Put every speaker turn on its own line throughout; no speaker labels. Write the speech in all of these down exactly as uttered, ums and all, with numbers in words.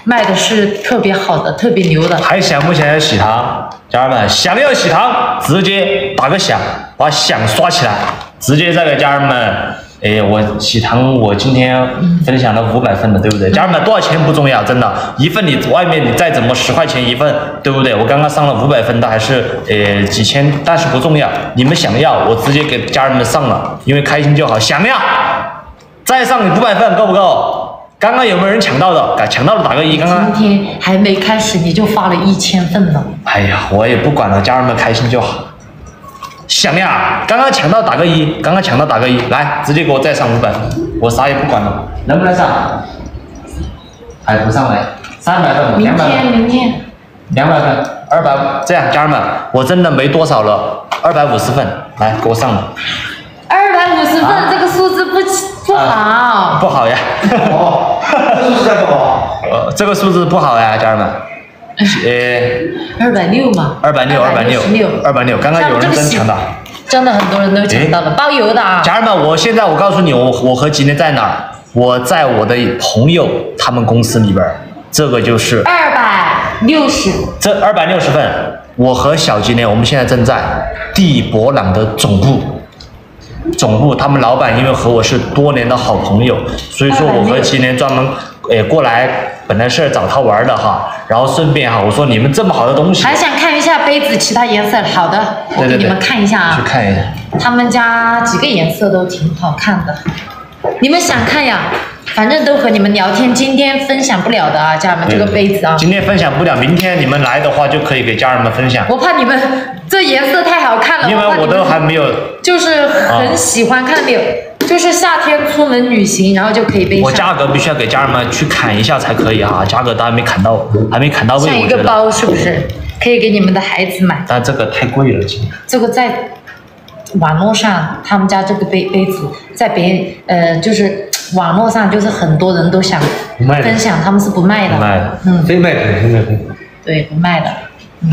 卖的是特别好的、特别牛的。
还想不想要喜糖？家人们，想要喜糖，直接打个响，把响刷起来，直接再给家人们。哎，我喜糖，我今天分享了五百份的，对不对？家人们，多少钱不重要，真的，一份你外面你再怎么十块钱一份，对不对？我刚刚上了五百份的，还是呃几千，但是不重要，你们想要，我直接给家人们上了，因为开心就好。想要，再上五百份够不够？刚刚有没有人抢到的？抢到的打个一。刚刚
今天还没开始你就发了一千份了。
哎呀，我也不管了，家人们开心就好。想呀，刚刚抢到打个一，刚刚抢到打个一，来，直接给我再上五百，我啥也不管了，能不能上？还不上来，三百份，
明天，明天，
两百份，二百，这样，家人们，我真的没多少了，二百五十份，来，给我上了。
二百五十份，
啊、
这个数字不不好、
啊，不好呀。
哦，这个数字不好。
呃，这个数字不好呀，家人们。呃，
二百六嘛，
二百六，二百六，二百六，刚刚有人真抢到，
真的很多人都抢到了，包邮的啊！
家人们，我现在我告诉你，我我和吉年在哪儿？我在我的朋友他们公司里边，这个就是
二百六十，
这二百六十份，我和小吉年，我们现在正在地博朗的总部。总部他们老板因为和我是多年的好朋友，所以说我和吉年专门诶过来，本来是找他玩的哈，然后顺便哈，我说你们这么好的东西，
还想看一下杯子其他颜色，好的，我给你们看一下啊，
去看一下，
他们家几个颜色都挺好看的，你们想看呀？反正都和你们聊天，今天分享不了的啊，家人们这个杯子啊，
今天分享不了，明天你们来的话就可以给家人们分享。
我怕你们这颜色太好看了，
因为我都还没有，
就是很喜欢，看到没有？就是夏天出门旅行，然后就可以背上。
我价格必须要给家人们去砍一下才可以啊，价格都还没砍到，还没砍到位。
像一个包是不是？可以给你们的孩子买。
但这个太贵了，
这个在网络上，他们家这个杯杯子，在别呃就是网络上，就是很多人都想分享，他们是不卖的。
不卖的，
嗯，
非卖品，非卖品。
对，不卖的。嗯。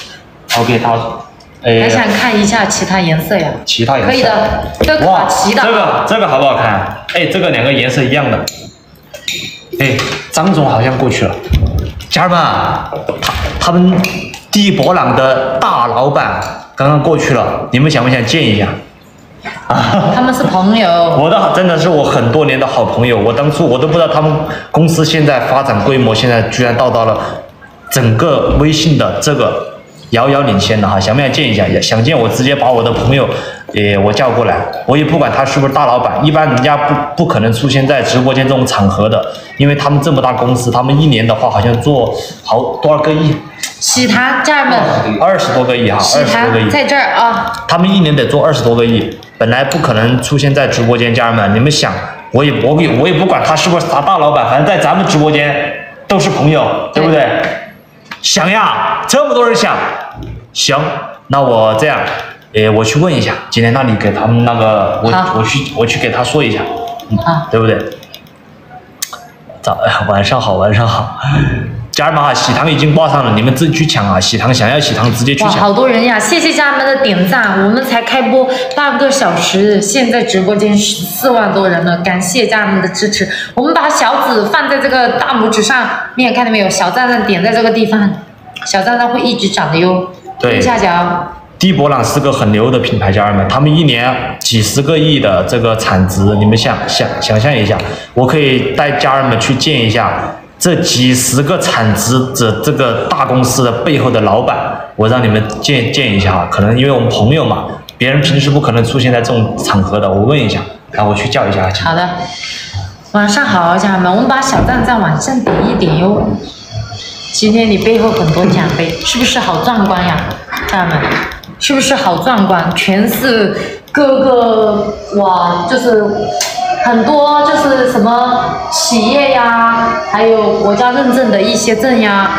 OK， 他。
还想看一下其他颜色呀？
其他颜色
可以的，这卡其的。
这个这个好不好看？哎，这个两个颜色一样的。哎，张总好像过去了。家人们，他他们地博朗的大老板刚刚过去了，你们想不想见一下？
啊，他们是朋友。
我的真的是我很多年的好朋友，我当初我都不知道他们公司现在发展规模，现在居然到达了整个微信的这个。遥遥领先的哈，想不想见一下？想见我直接把我的朋友，也我叫过来，我也不管他是不是大老板，一般人家不不可能出现在直播间这种场合的，因为他们这么大公司，他们一年的话好像做好多少个亿。
喜糖，家人们，
二十多个亿哈，二十多个亿，
在这儿啊，
他们一年得做二十多个亿，本来不可能出现在直播间，家人们，你们想，我也我也我也不管他是不是啥大老板，反正在咱们直播间都是朋友，对不对？想呀，这么多人想，行，那我这样，诶，我去问一下，今天那你给他们那个，我我去我去给他说一下，嗯，对不对？早，晚上好，晚上好，家人们啊，喜糖已经挂上了，你们自己去抢啊！喜糖想要喜糖直接去抢。
哇，好多人呀！谢谢家人们的点赞，我们才开播半个小时，现在直播间十四万多人了，感谢家人们的支持。我们把小指放在这个大拇指上面，看到没有？小赞赞点在这个地方，小赞赞会一直涨的哟。
对。右
下角。
地博朗是个很牛的品牌，家人们，他们一年几十个亿的这个产值，你们想想想象一下，我可以带家人们去见一下这几十个产值这这个大公司的背后的老板，我让你们见见一下，可能因为我们朋友嘛，别人平时不可能出现在这种场合的，我问一下，然后我去叫一下。
好的，晚上好，家人们，我们把小赞赞往上点一点哟。今天你背后很多奖杯，是不是好壮观呀，家人们？是不是好壮观？全是各个哇，就是很多就是什么企业呀，还有国家认证的一些证呀。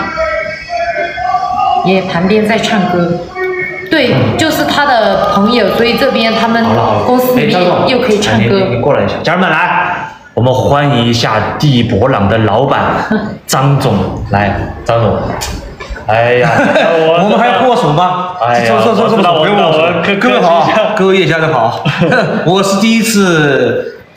也旁边在唱歌，对，就是他的朋友，所以这边他们公司里面又可以唱歌。
你过来一下，家人们来，我们欢迎一下地博朗的老板张总，来，张总。哎呀，
我, 我们还要握手吗？
哎呀，
说说说说，不用握手。各位好，各位叶家人好，我是第一次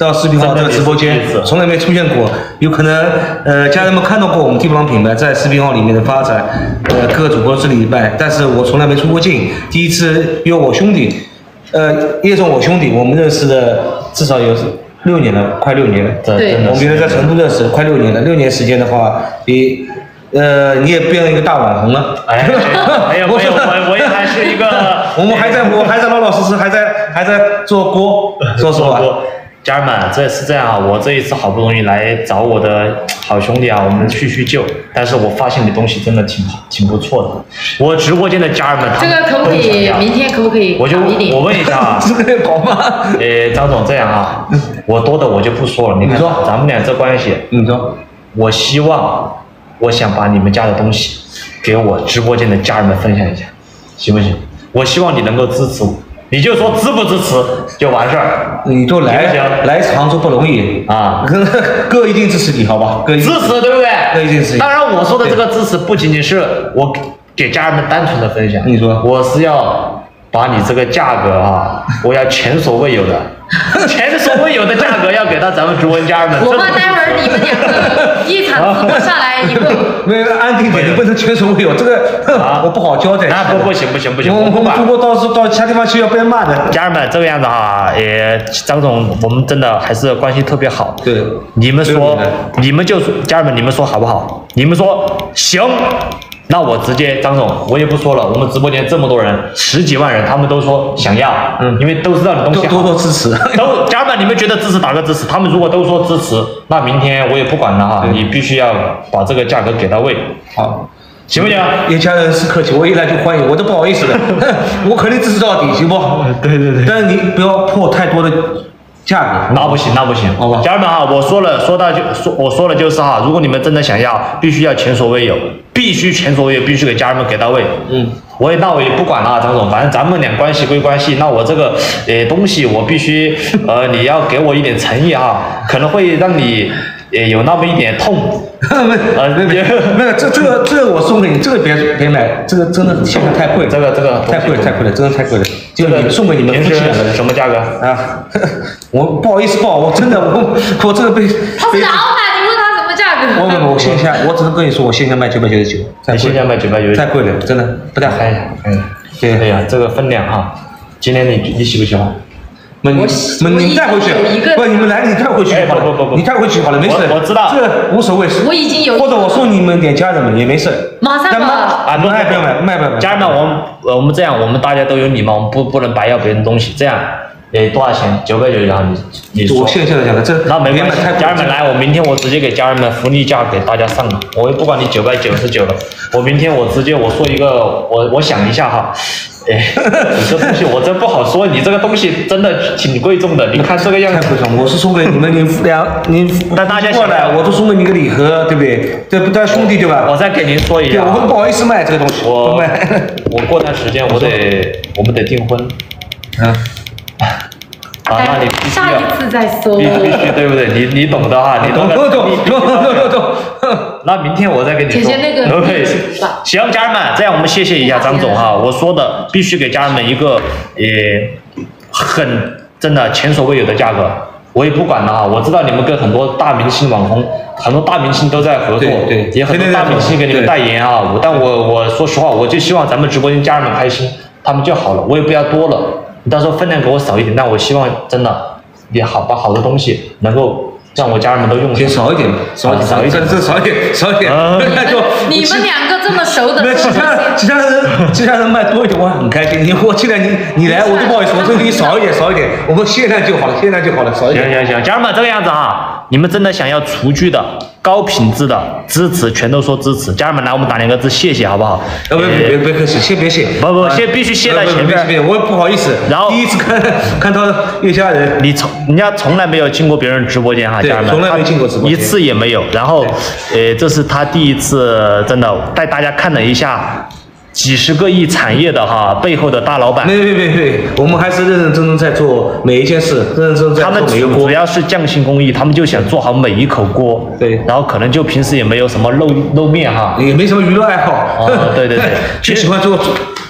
到视频号这个直播间，从来没出现过。有可能呃家人们看到过我们地方品牌在视频号里面的发展，呃各个主播之礼拜，但是我从来没出过镜。第一次约我兄弟，呃叶总我兄弟，我们认识的至少有六年了，快六年了。
对，
我们原来在成都认识，快六年了。六年时间的话，比呃你也变了一个大网红了。
哎，没有没有，我我也还是一个，
我们还在我还在老老实实还在还在做锅，说实话。
家人们，这是这样啊，我这一次好不容易来找我的好兄弟啊，我们叙叙旧，但是我发现你东西真的挺挺不错的。我直播间的家人们，
这个可不可以？明天可不可以？
我就我问一下啊，
这个搞吗？
呃，张总这样啊，我多的我就不说了，你看咱们俩这关系，
你说，
我希望，我想把你们家的东西给我直播间的家人们分享一下，行不行？我希望你能够支持我。你就说支不支持就完事儿，
你都来来常州不容易
啊，
哥一定支持你，好吧？哥
支持对不对？
哥一定支持。
当然，我说的这个支持不仅仅是我给家人们单纯的分享，
你说
我是要把你这个价格啊，我要前所未有的、前所未有的价格要给到咱们直播间家人们。
我怕待会儿你们两个一场直播下来以后，
没有安定点，你不能前所未有，这个我不好交代。
那不不行不行不行，
我们主播到时候到其他地方去要被骂的。
家人们这个样子哈，也张总，我们真的还是关系特别好。
对，
你们说，你们就家人们，你们说好不好？你们说行。那我直接张总，我也不说了，我们直播间这么多人，十几万人，他们都说想要，嗯，因为都知道你东西好，
多多支持。
都家人们，你们觉得支持打个支持，他们如果都说支持，那明天我也不管了哈，你必须要把这个价格给到位，
好，
行不行？
叶家人是客气，我一来就欢迎，我都不好意思的，我肯定支持到底，行不？
对对对。
但是你不要破太多的价格，
那不行，那不行，好吧，家人们哈，我说了，说到就说，我说了就是哈，如果你们真的想要，必须要前所未有，必须前所未有，必须给家人们给到位。嗯，我也那我也不管了，张总，反正咱们俩关系归关系，那我这个呃东西我必须呃你要给我一点诚意哈，可能会让你也有那么一点痛。
没呃没没没有，这这个这个我送给你，这个别别买，这个真的现在太贵，
这个这个
太贵太贵了，真的太贵了。这个送给你们夫妻两个人，
什么价格
啊？我不好意思报，我真的我我这个被
他是老板，你问他什么价格？
我我我线下，我只能跟你说，我线下卖九百九十九，
线下卖九百九十九，太
贵了，真的不太好。
看一下，嗯，对，哎呀，这个分量哈，今天你你喜不喜欢？
那你你带回去，不，你们来你带回去好了，
不不不，
你带回去好了，没事，
我知道，
这无所谓。
我已经有，
或者我送你们点家人们也没事。
马上吧。
啊，
不卖不要买，卖不卖。
家人们，我们我们这样，我们大家都有礼貌，我们不不能白要别人东西。这样，诶，多少钱？九百九十九，你你说。
我线下的讲的，这
那没关系。家人们来，我明天我直接给家人们福利价给大家上了，我也不管你九百九十九了，我明天我直接我说一个，我我想一下哈。哎，你这东西我真不好说，你这个东西真的挺贵重的，你看这个样子。
太贵重，我是送给你们，你俩你
但大家
过来，我都送给你个礼盒，对不对？对不对，兄弟对吧？
我再给您说一下，
对，我不好意思卖这个东西，
我
不卖。
我过段时间我得我们得订婚，
啊。
啊，那你必须要
下一次再说，
必必须对不对？你你懂的哈，你懂
懂懂懂懂懂懂。
那明天我再跟你说，
姐姐那个
可以。行，家人们，这样我们谢谢一下张总哈，我说的必须给家人们一个也很真的前所未有的价格，我也不管了哈。我知道你们跟很多大明星网红，很多大明星都在合作，
对，
也很多大明星给你们代言啊。但我我说实话，我就希望咱们直播间家人们开心，他们就好了，我也不要多了。你到时候分量给我少一点，但我希望真的也好把好的东西能够让我家人们都用上。
少一点，少一点，少一点，这少一点，少一点。那就
你们两个这么熟的，
那其他其他人其他人卖多一点，我很开心。你我现在你你来，我都不好意思，我这给你少一点，少一点，我们限量就好了，限量就好了，少一点。
行行行，家人们这个样子哈，你们真的想要厨具的高品质的支持，全都说支持。家人们来，我们打两个字，谢谢，好不好？
呃，别别别客气，先别谢。
不不，先必须谢在前面。
我不好意思。
然后
第一次看看到叶家人，
你从人家从来没有进过别人直播间哈，家人们，
从来没进过直播间，
一次也没有。然后，呃，这是他第一次，真的带大家看了一下。几十个亿产业的哈背后的大老板，
没没没没，我们还是认认真真在做每一件事，认认真真在做每一个锅。
他们主要是匠心工艺，他们就想做好每一口锅。
对，
然后可能就平时也没有什么露露面哈，
也没什么娱乐爱好。
哦，对对对，
就喜欢做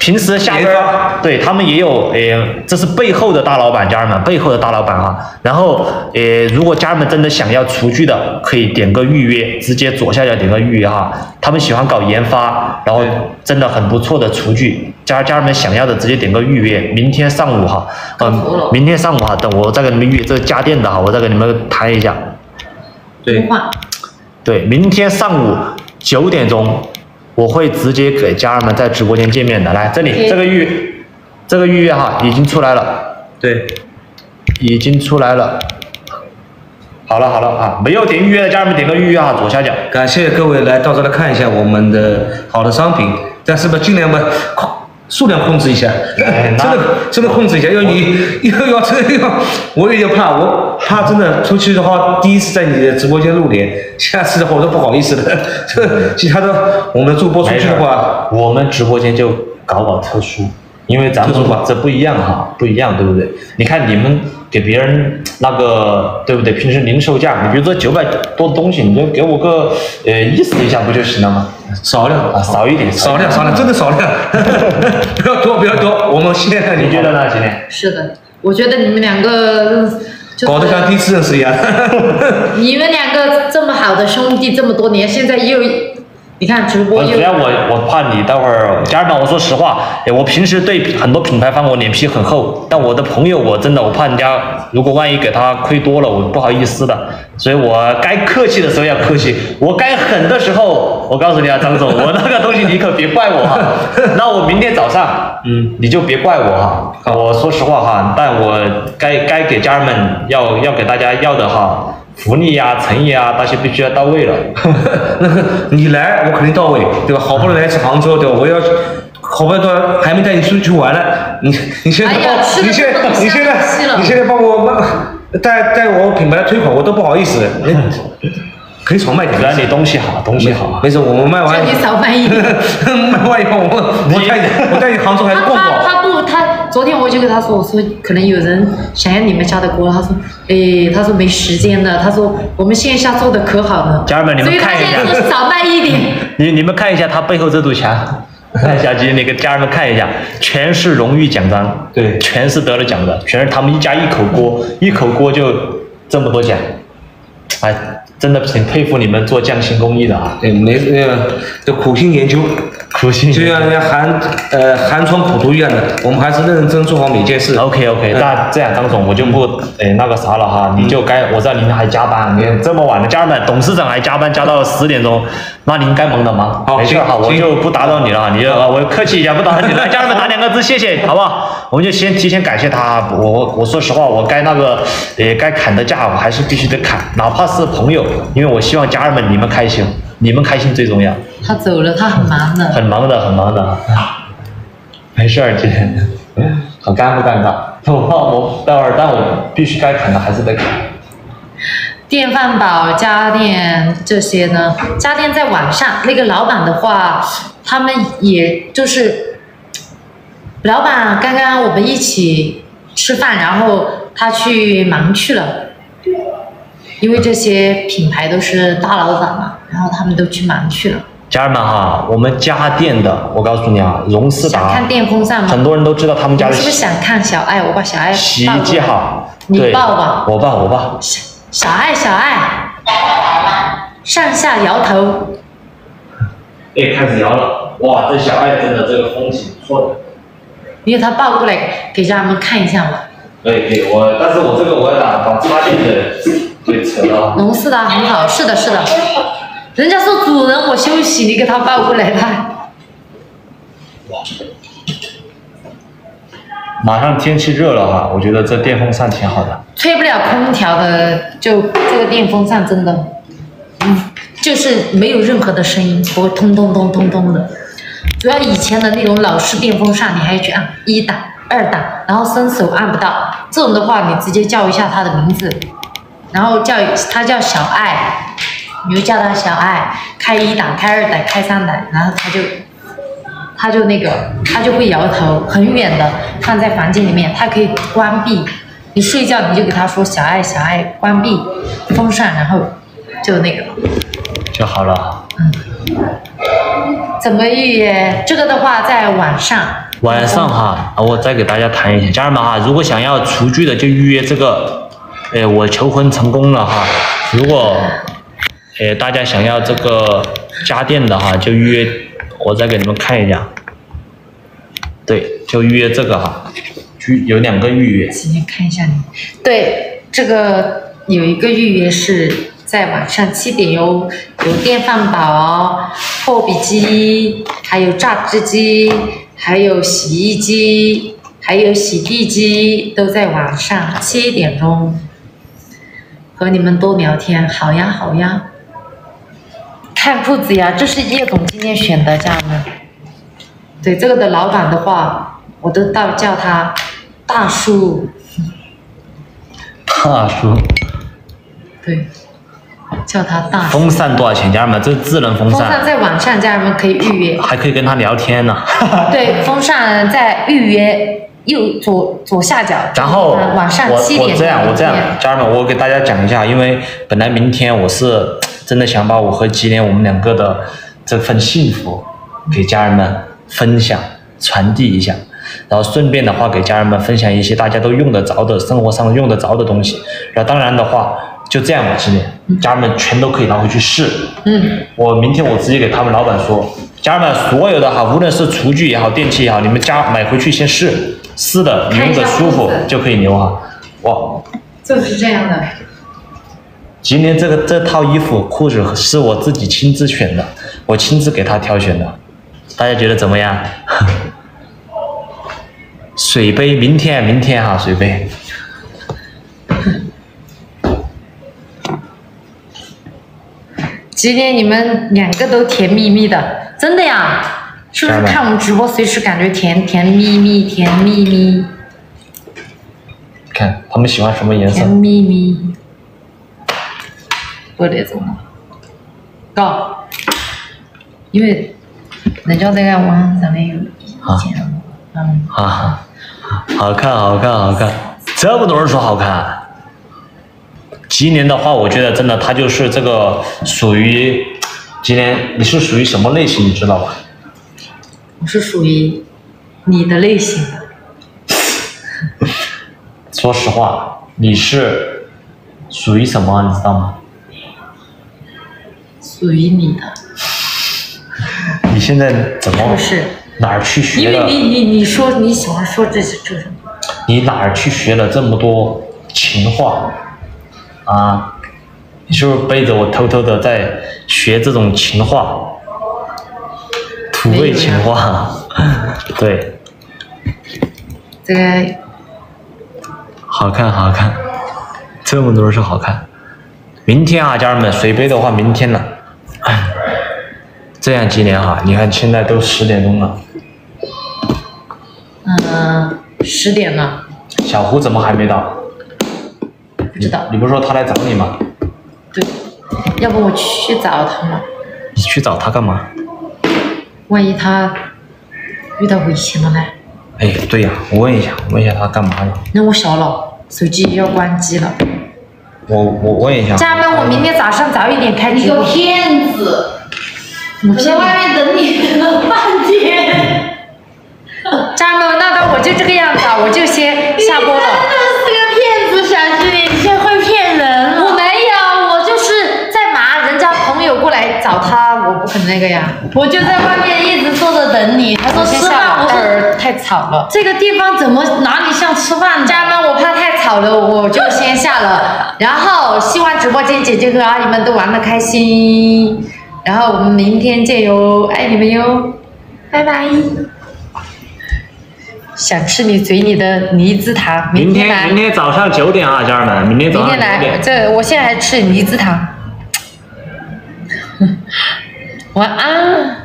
平时下班对他们也有，呃，这是背后的大老板，家人们背后的大老板哈。然后，呃，如果家人们真的想要厨具的，可以点个预约，直接左下角点个预约哈。他们喜欢搞研发，然后真的很不错的厨具，家家人们想要的直接点个预约，明天上午哈，嗯、呃，明天上午哈，等我再跟你们预约这个家电的哈，我再跟你们谈一下。
对，
对，明天上午九点钟。我会直接给家人们在直播间见面的。来，这里
Okay.
这个预，这个预约哈已经出来了，
对，
已经出来了。好了好了啊，没有点预约的家人们点个预约啊，左下角。
感谢各位来到这来看一下我们的好的商品，但是吧，尽量吧控数量控制一下，
哎、
真的真的控制一下，要你要要真的要，我有点怕，我怕真的出去的话，第一次在你的直播间露脸，下次的话我都不好意思了。这其他的我们主播出去的话，
我们直播间就搞搞特殊，因为咱们这不一样哈，不一样，对不对？你看你们给别人那个，对不对？平时零售价，你比如说九百多的东西，你就给我个呃意思一下不就行了吗？
少量
啊，少一点，
少量，少量，真的少量，不要多，不要多。我们现在
你觉得呢，今天？
是的，我觉得你们两个、就是、
搞得像第一次认识一样。
你们两个这么好的兄弟，这么多年，现在又。你看直播又，
主要我我怕你待会儿，家人们，我说实话，哎，我平时对很多品牌方我脸皮很厚，但我的朋友我真的我怕人家如果万一给他亏多了，我不好意思的，所以我该客气的时候要客气，我该狠的时候，我告诉你啊，张总，我那个东西你可别怪我哈，那我明天早上，嗯，你就别怪我哈，我说实话哈，但我该该给家人们要要给大家要的哈。福利呀、诚意啊，那些必须要到位了。
那个你来，我肯定到位，对吧？好不容易来一次杭州，对吧？我要好不容易还没带你出去玩呢，你你现在帮，
哎、
你现在你现在你现在帮我带带我品牌的推广，我都不好意思。可以少卖点，
主要你东西好，东西好。
没事，我们卖完。
叫你少卖一点。
卖完以后，我我带你，我带你杭州还是逛逛。
他他不，他昨天我就跟他说，我说可能有人想要你们家的锅，他说，哎，他说没时间的，他说我们线下做的可好了。
家人们，你们看一下。
所以他现在说少卖一点。
你你们看一下他背后这堵墙。小吉，你给家人们看一下，全是荣誉奖章，
对，
全是得了奖的，全是他们一家一口锅，一口锅就这么多奖，哎。真的挺佩服你们做匠心工艺的啊！
对，没那个就苦心研究，
苦心
就像人家寒呃寒窗苦读一样的，我们还是认认真做好每件事。
OK OK，、嗯、那这样张总我就不诶那个啥了哈，你就该我知道您还加班，你这么晚了，家人们，董事长还加班加到十点钟，那您该忙的忙。
好，
没事哈，我就不打扰你了，你就我客气一下，不打扰你了。家人们打两个字谢谢，好不好？我们就先提前感谢他。我我说实话，我该那个呃该砍的价我还是必须得砍，哪怕是朋友。因为我希望家人们你们开心，你们开心最重要。
他走了，他很忙的。
很忙的，很忙的。没事儿，姐。很尴不尴尬？我怕我待会儿，但我必须该砍的还是得砍。
电饭煲、家电这些呢？家电在网上，那个老板的话，他们也就是，老板刚刚我们一起吃饭，然后他去忙去了。因为这些品牌都是大老板嘛，然后他们都去忙去了。
家人们哈，我们家电的，我告诉你啊，荣仕达。
想看电风扇吗？
很多人都知道他们家的。
是不是想看小爱？我把小爱
洗衣机哈，
你抱吧。
我抱，我抱。
小小爱，小爱，上下摇头。
哎，开始摇了。哇，这小爱真的这个风景不错的。
因为他抱过来给家人们看一下嘛。
可以可以，我但是我这个我要打把家电的。对，扯了。
荣仕达很好，是的，是的。人家说主人我休息，你给他抱过来他。
马上天气热了哈，我觉得这电风扇挺好的。
吹不了空调的，就这个电风扇真的，嗯，就是没有任何的声音，不会通通通通通的。主要以前的那种老式电风扇，你还要去按一档、二档，然后伸手按不到。这种的话，你直接叫一下他的名字。然后叫他叫小爱，你就叫他小爱，开一档、开二档、开三档，然后他就他就那个他就会摇头，很远的放在房间里面，他可以关闭。你睡觉你就给他说小爱小爱关闭风扇，然后就那个
就好了。
嗯。怎么预约？这个的话在网上
晚上哈，我再给大家谈一下，家人们哈，如果想要厨具的就预约这个，哎，我求婚成功了哈。如果，哎，大家想要这个家电的哈，就预约，我再给你们看一下。对，就预约这个哈，有两个预约。
今天看一下你，对，这个有一个预约是在晚上七点哟，有电饭煲、破壁机，还有榨汁机。还有洗衣机，还有洗地机，都在晚上七点钟和你们多聊天，好呀好呀。看裤子呀，这是叶总今天选的，家人们。对这个的老板的话，我都到叫他大叔。
大叔。
对。叫他大叔。
风扇多少钱，家人们？这是智能风扇。
风扇在网上，家人们可以预约。
还可以跟他聊天呢。
对，风扇在预约右左左下角。
然后
晚上七点。
我我这样，我这样，家人们，我给大家讲一下，因为本来明天我是真的想把我和吉莲我们两个的这份幸福给家人们分享、传递一下，然后顺便的话给家人们分享一些大家都用得着的、生活上用得着的东西。然后当然的话。就这样吧，今天家人们全都可以拿回去试。嗯，我明天我直接给他们老板说，家人们所有的哈，无论是厨具也好，电器也好，你们家买回去先试，试的你用的舒服就可以留哈。哇，
就是这样的。
今天这个这套衣服裤子是我自己亲自选的，我亲自给他挑选的，大家觉得怎么样？水杯，明天明天哈，水杯。
今天你们两个都甜蜜蜜的，真的呀？是不是看我们直播随时感觉甜甜蜜蜜，甜蜜蜜？
看他们喜欢什么颜色？
甜蜜蜜。不那种，高，因为人家在网上面有意见，嗯
啊，好看，好看，好看，这么多人说好看。今年的话，我觉得真的他就是这个属于，今年你是属于什么类型，你知道吧？
我是属于你的类型的。
说实话，你是属于什么，你知道吗？
属于你的。
你现在怎么？
是不是？
哪儿去学
因
了？
为你你你说你喜欢说这这什么？
你哪儿去学了这么多情话？啊，你是不是背着我偷偷的在学这种情话，土味情话？对，
这个
好看好看，这么多人说好看。明天啊，家人们，水杯的话，明天了。这样几年哈，你看现在都十点钟了。
嗯，十点了。
小胡怎么还没到？
不知道。
你不是说他来找你吗？
对，要不我去找他嘛？
你去找他干嘛？
万一他遇到危险了呢？
哎，对呀，我问一下，问一下他干嘛了？
那我晓了，手机要关机了。
我我问一下。
家人们，我明天早上早一点开直播。
你个骗子！
我
在外面等你等了半天。
家人们，那那我就这个样子啊，我就先下播了。
你真的是个骗子，小吉莲，你现在会骗人了。
我没有，我就是在忙，人家朋友过来找他，我不可能那个呀。
我就在外面一直坐着等你。他说吃饭，我说
太吵了。
这个地方怎么哪里像吃饭？
家人们，我怕太吵了，我就先下了。然后希望直播间姐姐和阿姨们都玩得开心。然后我们明天见哟，爱你们哟，拜拜。想吃你嘴里的梨子糖，
明
天来。
明天早上九点啊，家人们，明天早上九点。
明天来，这我现在还吃梨子糖。晚安。